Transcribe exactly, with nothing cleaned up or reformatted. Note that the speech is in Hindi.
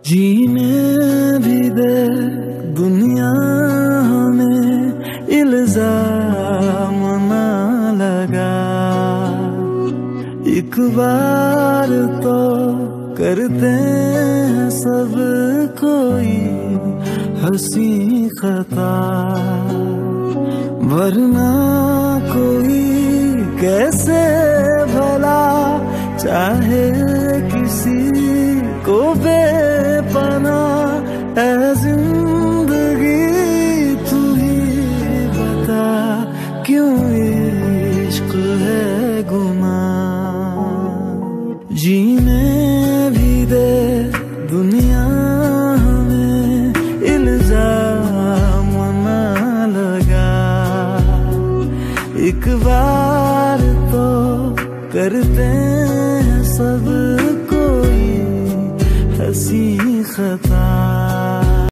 जीने भी दे दुनिया हमें इल्जाम ना लगा। एक बार तो करते हैं सब कोई हंसी खता, वरना कोई कैसे भला चाहे किसी को बेपनाह। ऐ जिंदगी तू ही बता क्यों इश्क है गुनाह। जीने भी दे दुनिया हमें इल्जाम ना लगा। एक बार तो करते हैं सब कोई हंसी खता।